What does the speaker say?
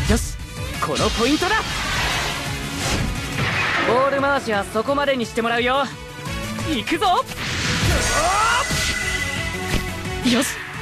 よし、このポイントだ。ボール回しはそこまでにしてもらうよ。行くぞ。よし、